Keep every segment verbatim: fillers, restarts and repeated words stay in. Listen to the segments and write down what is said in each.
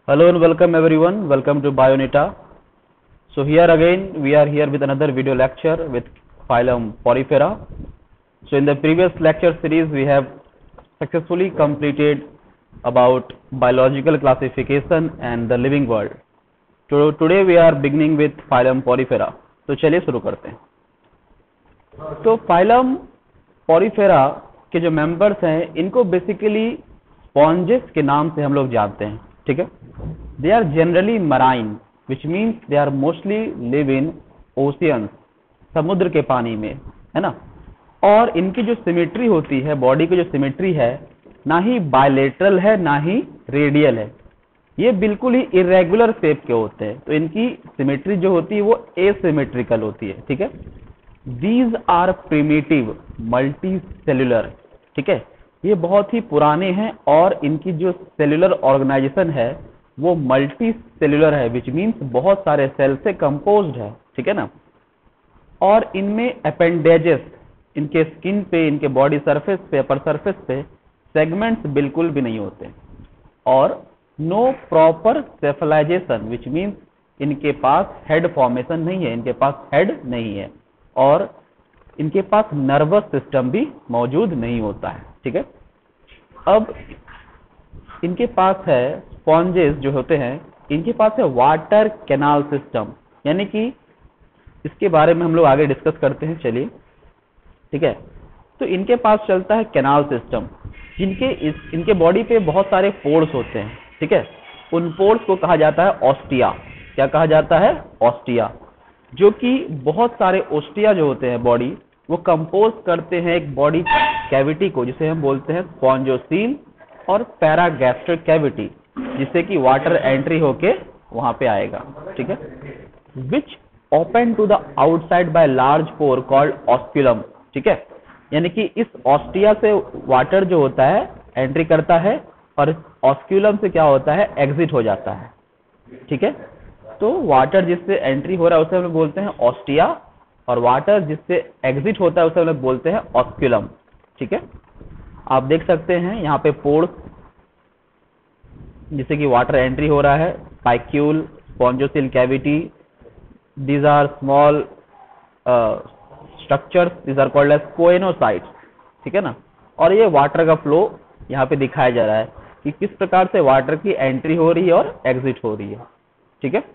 Hello and welcome everyone. Welcome to Bionita. So here again we are here with another video lecture with phylum Porifera. So in the previous lecture series we have successfully completed about biological classification and the living world. So today we are beginning with phylum Porifera. तो चलिए शुरू करते हैं. तो phylum Porifera के जो members हैं इनको बेसिकली स्पॉन्जेस के नाम से हम लोग जानते हैं. ठीक है. They are generally marine which means they are mostly live in oceans, समुद्र के पानी में, है ना. और इनकी जो सिमेट्री होती है, बॉडी की जो सिमेट्री है, ना ही बायलेटरल है ना ही रेडियल है. ये बिल्कुल ही इरेगुलर शेप के होते हैं. तो इनकी सिमेट्री जो होती है वो एसिमेट्रिकल होती है. ठीक है. These are primitive multicellular. ठीक है. ये बहुत ही पुराने हैं और इनकी जो सेल्यूलर ऑर्गेनाइजेशन है वो मल्टी सेल्यूलर है विच मीन्स बहुत सारे सेल से कंपोज्ड है. ठीक है ना. और इनमें अपेंडेजेस, इनके स्किन पे, इनके बॉडी सरफेस पे, अपर सरफेस पे सेगमेंट्स बिल्कुल भी नहीं होते. और no proper cephalization which means इनके पास हेड फॉर्मेशन नहीं है, इनके पास हेड नहीं है और इनके पास नर्वस सिस्टम भी मौजूद नहीं होता है. ठीक है. अब इनके पास है स्पॉन्जेस जो होते हैं, इनके पास है वाटर कैनाल सिस्टम, यानी कि इसके बारे में हम लोग आगे डिस्कस करते हैं. चलिए. ठीक है. तो इनके पास चलता है कैनाल सिस्टम, जिनके इस इनके बॉडी पे बहुत सारे पोर्स होते हैं. ठीक है. उन पोर्स को कहा जाता है ऑस्टिया. क्या कहा जाता है? ऑस्टिया. जो कि बहुत सारे ऑस्टिया जो होते हैं बॉडी, वो कंपोज करते हैं एक बॉडी कैविटी को, जिसे हम बोलते हैं स्पॉन्जोसील और पैरागैस्ट्रिक कैविटी, जिससे कि वाटर एंट्री होके वहां पे आएगा. ठीक है. Which open to the outside by large pore called osculum. ठीक है. यानी कि इस ऑस्टिया से वाटर जो होता है एंट्री करता है और ऑस्क्यूलम से क्या होता है? एग्जिट हो जाता है. ठीक है. तो वाटर जिससे एंट्री हो रहा है उसे हम लोग बोलते हैं ऑस्टिया और वाटर जिससे एग्जिट होता है उसे हम लोग बोलते हैं ऑस्क्यूलम. ठीक है. आप देख सकते हैं यहाँ पे पोर्स जिससे कि वाटर एंट्री हो रहा है, spicule, spongocoel cavity. These are small structures, these are called as choanocytes. ठीक है ना. और ये वाटर का फ्लो यहाँ पे दिखाया जा रहा है कि किस प्रकार से वाटर की एंट्री हो रही है और एग्जिट हो रही है. ठीक है.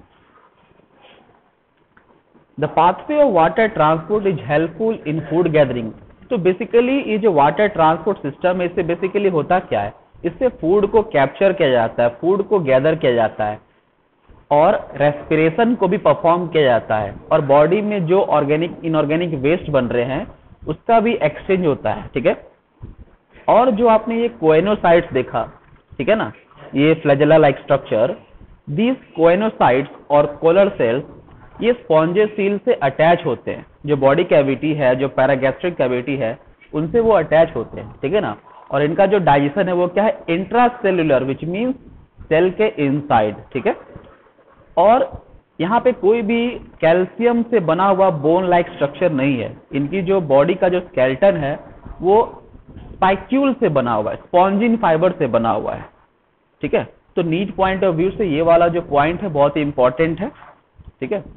The pathway of water transport is helpful in food gathering. तो बेसिकली ये जो वाटर ट्रांसपोर्ट सिस्टम है, इससे बेसिकली होता क्या है? इससे फूड को कैप्चर किया जाता है, फूड को गैदर किया जाता है और रेस्पिरेशन को भी परफॉर्म किया जाता है और बॉडी में जो ऑर्गेनिक इनऑर्गेनिक वेस्ट बन रहे हैं उसका भी एक्सचेंज होता है. ठीक है. और जो आपने ये कोएनोसाइट्स देखा, ठीक है ना, ये flagella like structure, these choanocytes और कोलर सेल्स ये स्पॉन्जोसील से अटैच होते हैं. जो बॉडी कैविटी है, जो पैरागैस्ट्रिक कैविटी है, उनसे वो अटैच होते हैं. ठीक है ना. और इनका जो डाइजेशन है वो क्या है? इंट्रासेल्युलर विच मीन्स सेल के इनसाइड. ठीक है. और यहाँ पे कोई भी कैल्शियम से बना हुआ बोन लाइक स्ट्रक्चर नहीं है. इनकी जो बॉडी का जो स्केलेटन है वो स्पाइक्यूल से बना हुआ है, स्पॉन्जिन फाइबर से बना हुआ है. ठीक है. तो नीड पॉइंट ऑफ व्यू से ये वाला जो पॉइंट है बहुत ही इंपॉर्टेंट है. ठीक है.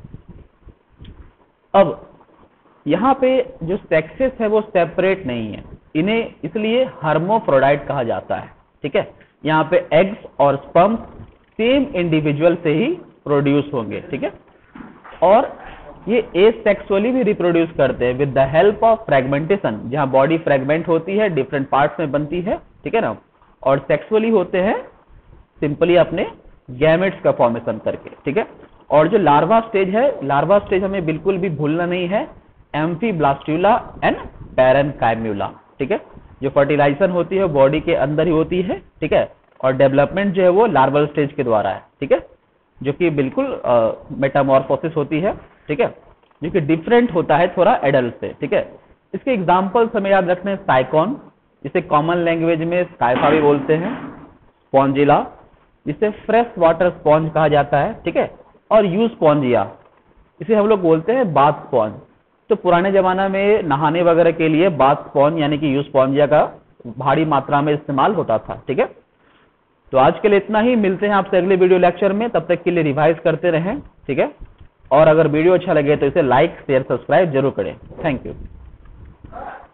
अब यहाँ पे जो सेक्सेस है वो सेपरेट नहीं है, इन्हें इसलिए हर्मोफ्रोडाइट कहा जाता है. ठीक है. यहाँ पे एग्स और स्पर्म सेम इंडिविजुअल से ही प्रोड्यूस होंगे. ठीक है. और ये एसेक्सुअली भी रिप्रोड्यूस करते हैं with the help of fragmentation, जहाँ बॉडी फ्रेगमेंट होती है, डिफरेंट पार्ट्स में बनती है. ठीक है ना. और सेक्सुअली होते हैं सिंपली अपने गैमेट्स का फॉर्मेशन करके. ठीक है. और जो लार्वा स्टेज है, लार्वा स्टेज हमें बिल्कुल भी भूलना नहीं है, एम्फीब्लास्टुला एंड पैरेन्काइम्यूला. ठीक है. जो फर्टिलाइजेशन होती है बॉडी के अंदर ही होती है. ठीक है. और डेवलपमेंट जो है वो लार्वल स्टेज के द्वारा है. ठीक है. जो कि बिल्कुल मेटामॉर्फोसिस होती है. ठीक है. जो कि डिफरेंट होता है थोड़ा एडल्ट से. ठीक है. इसके एग्जाम्पल्स हमें याद रखने हैं. साइकॉन, जिसे कॉमन लैंग्वेज में स्काइफा भी बोलते हैं. स्पॉन्जिला, जिसे फ्रेश वाटर स्पॉन्ज कहा जाता है. ठीक है. और यू स्पॉन्जिया, इसे हम लोग बोलते हैं बाथ स्पॉन्ज. तो पुराने जमाना में नहाने वगैरह के लिए बाथ स्पॉन्ज यानी कि यू स्पॉन्जिया का भारी मात्रा में इस्तेमाल होता था. ठीक है. तो आज के लिए इतना ही, मिलते हैं आपसे अगले वीडियो लेक्चर में, तब तक के लिए रिवाइज करते रहें, ठीक है। और अगर वीडियो अच्छा लगे तो इसे लाइक शेयर सब्सक्राइब जरूर करें। Thank you.